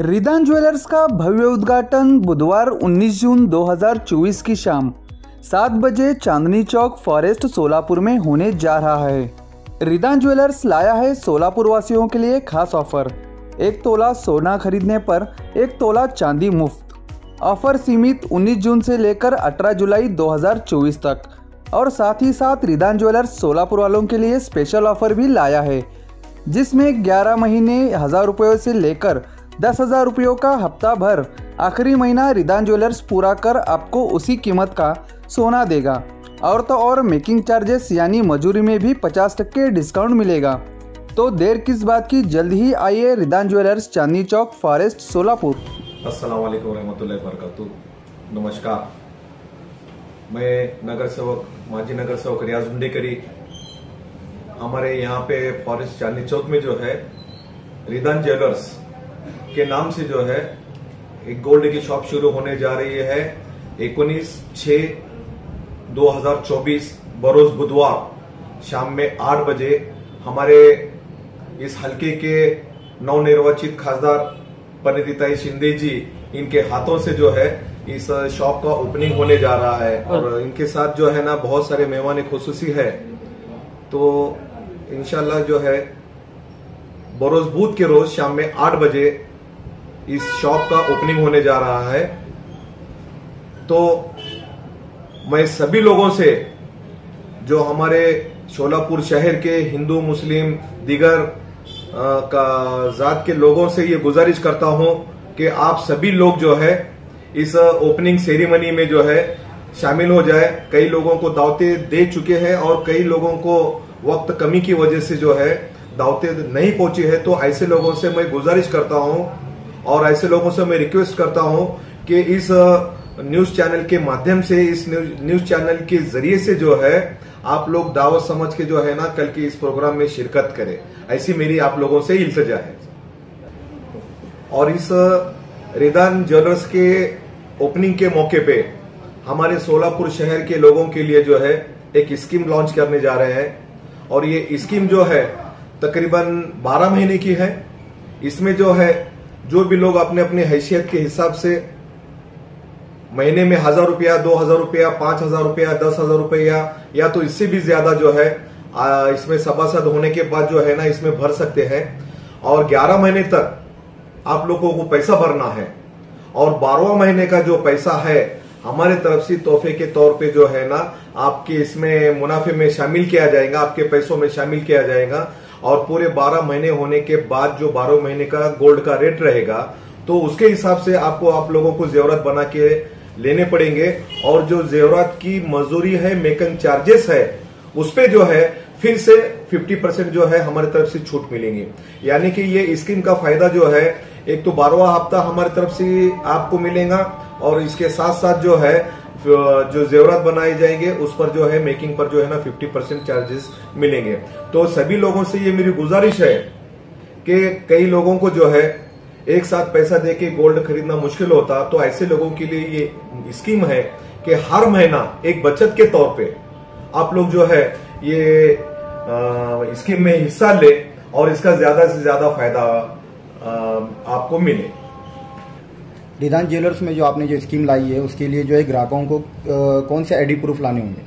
रिदान jewellers का भव्य उद्घाटन बुधवार 19 जून 2024 की शाम 7 बजे चांदनी चौक फॉरेस्ट सोलापुर में होने जा रहा है। रिदान ज्वेलर्स लाया है सोलापुर वासियों के लिए खास ऑफर। 1 तोला सोना खरीदने पर 1 तोला चांदी मुफ्त। ऑफर सीमित 19 जून से लेकर 18 जुलाई 2024 तक। और साथ ही साथ रिदान ज्वेलर्स सोलापुर वालों के लिए स्पेशल ऑफर भी लाया है, जिसमें 11 महीने 1000 रुपयों से लेकर 10,000 रुपयों का हफ्ता भर आखिरी महीना रिदान ज्वेलर्स पूरा कर आपको उसी कीमत का सोना देगा। और तो और मेकिंग चार्जेस यानी मजूरी में भी 50% डिस्काउंट मिलेगा। तो देर किस बात की, जल्द ही आइए रिदान ज्वेलर्स चांदनी चौक फॉरेस्ट सोलापुर। अस्सलाम वालेकुम रहमतुल्लाहि वबरकातुहू। नमस्कार, मैं नगर सेवक माजी नगर सेवक रियाज हुंडेकरी। हमारे यहाँ पे फॉरेस्ट चांदनी चौक में जो है रिदान ज्वेलर्स के नाम से जो है एक गोल्ड की शॉप शुरू होने जा रही है। 19/6/2024 बरोज बुधवार शाम में 8 बजे हमारे इस हल्के के नवनिर्वाचित खासदार परिणीताई शिंदे जी, इनके हाथों से जो है इस शॉप का ओपनिंग होने जा रहा है। और इनके साथ जो है ना बहुत सारे मेहमान खुसूसी है। तो इंशाल्लाह जो है बरोज बुध के रोज शाम में 8 बजे इस शॉप का ओपनिंग होने जा रहा है। तो मैं सभी लोगों से, जो हमारे सोलापुर शहर के हिंदू मुस्लिम दीगर का जात के लोगों से ये गुजारिश करता हूं कि आप सभी लोग जो है इस ओपनिंग सेरेमनी में जो है शामिल हो जाए। कई लोगों को दावतें दे चुके हैं और कई लोगों को वक्त कमी की वजह से जो है दावतें नहीं पहुंची है। तो ऐसे लोगों से मैं गुजारिश करता हूं और ऐसे लोगों से मैं रिक्वेस्ट करता हूं कि इस न्यूज चैनल के माध्यम से, इस न्यूज चैनल के जरिए से जो है आप लोग दावत समझ के जो है ना कल के इस प्रोग्राम में शिरकत करें। ऐसी मेरी आप लोगों से इल्तिजा है। और इस रिदान ज्वेलर्स के ओपनिंग के मौके पे हमारे सोलापुर शहर के लोगों के लिए जो है एक स्कीम लॉन्च करने जा रहे हैं। और ये स्कीम जो है तकरीबन 12 महीने की है। इसमें जो है जो भी लोग अपने अपने हैसियत के हिसाब से महीने में 1000 रुपया, 2000 रुपया, 5000 रुपया, 10,000 रुपया या तो इससे भी ज्यादा जो है इसमें सभासद होने के बाद जो है ना इसमें भर सकते हैं। और 11 महीने तक आप लोगों को पैसा भरना है। और 12वां महीने का जो पैसा है हमारे तरफ से तोहफे के तौर पे जो है ना आपके इसमें मुनाफे में शामिल किया जाएगा, आपके पैसों में शामिल किया जाएगा। और पूरे 12 महीने होने के बाद जो 12 महीने का गोल्ड का रेट रहेगा तो उसके हिसाब से आपको आप लोगों को जेवरात बना के लेने पड़ेंगे। और जो जेवरात की मजदूरी है, मेकिंग चार्जेस है, उस पे जो है फिर से 50% जो है हमारी तरफ से छूट मिलेंगी। यानी कि ये स्कीम का फायदा जो है एक तो 12वां हफ्ता हमारी तरफ से आपको मिलेगा और इसके साथ साथ जो है जो जेवरात बनाए जाएंगे उस पर जो है मेकिंग पर जो है ना 50% चार्जेस मिलेंगे। तो सभी लोगों से ये मेरी गुजारिश है कि कई लोगों को जो है एक साथ पैसा देके गोल्ड खरीदना मुश्किल होता, तो ऐसे लोगों के लिए ये स्कीम है कि हर महीना एक बचत के तौर पे आप लोग जो है ये स्कीम में हिस्सा ले और इसका ज्यादा से ज्यादा फायदा आपको मिले। रिदान ज्वेलर्स में जो आपने जो स्कीम लाई है उसके लिए जो है ग्राहकों को कौन से आईडी प्रूफ लाने होंगे?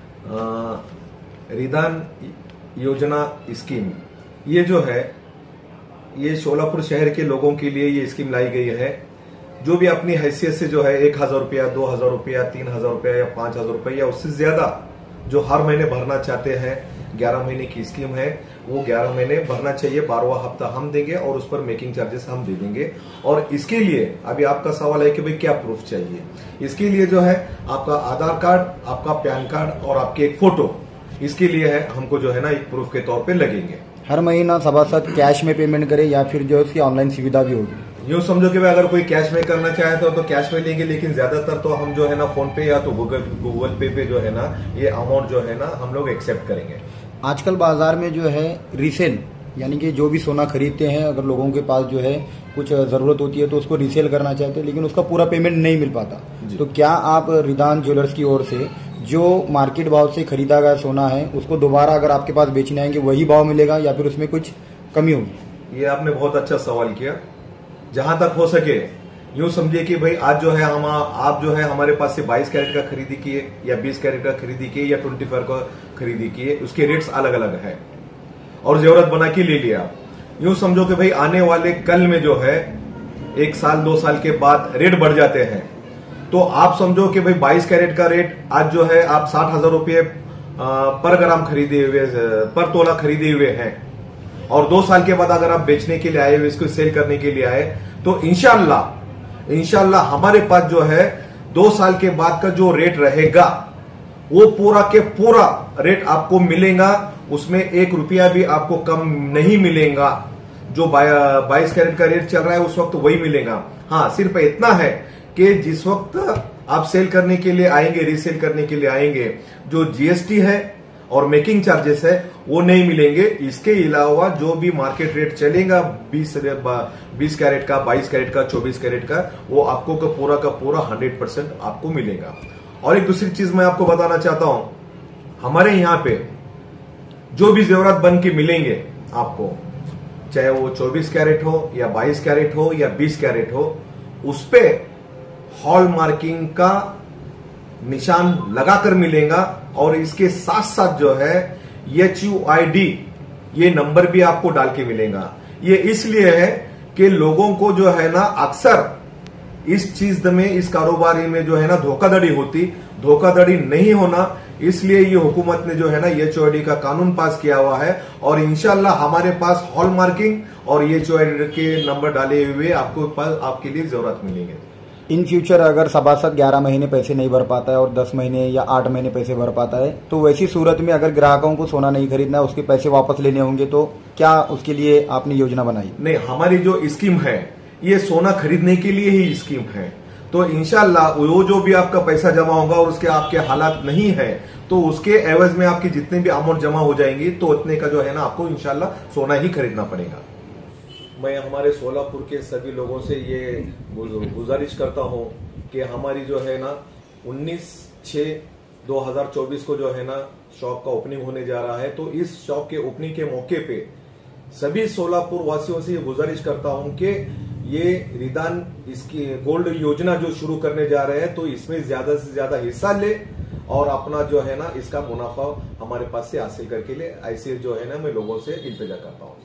रिदान योजना स्कीम ये जो है ये सोलापुर शहर के लोगों के लिए ये स्कीम लाई गई है। जो भी अपनी हैसियत से जो है 1000 रुपया, 2000 रुपया, 3000 रुपया या 5000 रुपया या उससे ज्यादा जो हर महीने भरना चाहते हैं, 11 महीने की स्कीम है, वो 11 महीने भरना चाहिए। 12वां हफ्ता हम देंगे और उस पर मेकिंग चार्जेस हम दे देंगे। और इसके लिए अभी आपका सवाल है कि भाई क्या प्रूफ चाहिए। इसके लिए जो है आपका आधार कार्ड, आपका पैन कार्ड और आपकी एक फोटो, इसके लिए है हमको जो है ना एक प्रूफ के तौर पे लगेंगे। हर महीना सभासद कैश में पेमेंट करे या फिर जो उसकी ऑनलाइन सुविधा भी होगी? यूँ समझो कि अगर कोई कैश में करना चाहे तो कैश में लेंगे, लेकिन ज्यादातर तो हम जो है ना फोन पे या तो गूगल पे पे जो है ना ये अमाउंट जो है ना हम लोग एक्सेप्ट करेंगे। आजकल बाजार में जो है रीसेल यानी कि जो भी सोना खरीदते हैं, अगर लोगों के पास जो है कुछ जरूरत होती है तो उसको रीसेल करना चाहते हैं, लेकिन उसका पूरा पेमेंट नहीं मिल पाता। तो क्या आप रिदान ज्वेलर्स की ओर से जो मार्केट भाव से खरीदा गया सोना है उसको दोबारा अगर आपके पास बेचने आएंगे वही भाव मिलेगा या फिर उसमें कुछ कमी होगी? ये आपने बहुत अच्छा सवाल किया। जहां तक हो सके यूं समझिए कि भाई आज जो है आप जो है हमारे पास से 22 कैरेट का खरीदी किए या 20 कैरेट का खरीदी किए या 24 का खरीदी किए, उसके रेट्स अलग अलग है और जरूरत बना के ले लिया। यूं समझो कि भाई आने वाले कल में जो है 1 साल 2 साल के बाद रेट बढ़ जाते हैं, तो आप समझो कि भाई 22 कैरेट का रेट आज जो है आप 60,000 रुपये पर ग्राम खरीदे हुए, पर तोला खरीदे हुए हैं, और 2 साल के बाद अगर आप बेचने के लिए आए हुए, इसको सेल करने के लिए आए, तो इंशाल्लाह हमारे पास जो है 2 साल के बाद का जो रेट रहेगा वो पूरा के पूरा रेट आपको मिलेगा, उसमें 1 रुपया भी आपको कम नहीं मिलेगा। जो 22 कैरेट का रेट चल रहा है उस वक्त वही मिलेगा। हाँ, सिर्फ इतना है कि जिस वक्त आप सेल करने के लिए आएंगे, रीसेल करने के लिए आएंगे, जो जीएसटी है और मेकिंग चार्जेस है वो नहीं मिलेंगे। इसके अलावा जो भी मार्केट रेट चलेगा 20 कैरेट का, 22 कैरेट का, 24 कैरेट का, वो आपको का पूरा 100% आपको मिलेगा। और एक दूसरी चीज मैं आपको बताना चाहता हूं, हमारे यहां पे जो भी जेवरात बन के मिलेंगे आपको, चाहे वो 24 कैरेट हो या 22 कैरेट हो या 20 कैरेट हो, उस पे हॉल मार्किंग का निशान लगाकर मिलेगा। और इसके साथ साथ जो है HUID ये नंबर भी आपको डाल के मिलेगा। ये इसलिए है कि लोगों को जो है ना अक्सर इस चीज में, इस कारोबारी में जो है ना धोखाधड़ी नहीं होना, इसलिए ये हुकूमत ने जो है ना HUID का कानून पास किया हुआ है। और इंशाल्लाह हमारे पास हॉल मार्किंग और HUID के नंबर डाले हुए आपके लिए जरूरत मिलेंगे। इन फ्यूचर अगर सभासद 11 महीने पैसे नहीं भर पाता है और 10 महीने या 8 महीने पैसे भर पाता है, तो वैसी सूरत में अगर ग्राहकों को सोना नहीं खरीदना है, उसके पैसे वापस लेने होंगे, तो क्या उसके लिए आपने योजना बनाई? नहीं, हमारी जो स्कीम है ये सोना खरीदने के लिए ही स्कीम है। तो इंशाल्लाह वो जो भी आपका पैसा जमा होगा और उसके आपके हालात नहीं है, तो उसके एवज में आपकी जितनी भी अमाउंट जमा हो जाएंगी, तो उतने का जो है ना आपको इंशाल्लाह सोना ही खरीदना पड़ेगा। मैं हमारे सोलापुर के सभी लोगों से ये गुजारिश करता हूं कि हमारी जो है ना 19/6/2024 को जो है ना शॉप का ओपनिंग होने जा रहा है। तो इस शॉप के ओपनिंग के मौके पे सभी सोलापुर वासियों से ये गुजारिश करता हूं कि ये रिदान इसकी गोल्ड योजना जो शुरू करने जा रहे हैं, तो इसमें ज्यादा से ज्यादा हिस्सा ले और अपना जो है ना इसका मुनाफा हमारे पास से हासिल करके ले, ऐसे जो है ना मैं लोगों से इल्तिजा करता हूं।